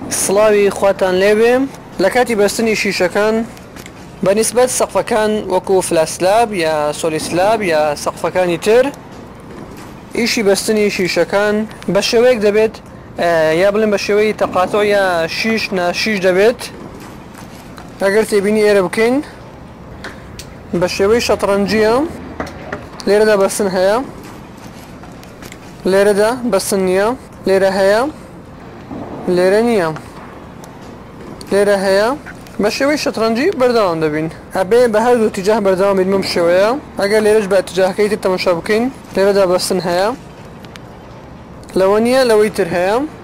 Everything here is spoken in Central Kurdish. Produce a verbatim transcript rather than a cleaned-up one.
سڵاوی خواتان لێبێ لە کاتی بەستنی شیشەکان بەنسبەت سەقفەکان وەکو فلاسلاب یا سۆلیسلاب یا سەقفەکانی تر ئیشی بەستنی شیشەکان بە شێوەیەک دەبێت یا بڵێن بە شێوەی تەقاتۆ یا شیش ناشیش دەبێت. ئەگەر تێبینی ئێرە بکەین بە شێوەی شەترەنجیە لێرەدا بەستن هەیە، لێرەدا بەستن نییە، لێرە هەیە، لێرە نییە، لێرە هەیە. بە شێوەی شەترەنجی بەردەوام دەبین، ئەبێ بە هەردوو تیجاه بەردەوام بین بەم شێوەیە. ئەگەر لێرەش بە تیجاهەکەی تر تەماشا بکەین لێرەدا بەستن هەیە، لەوە نییە لەوەی تر هەیە.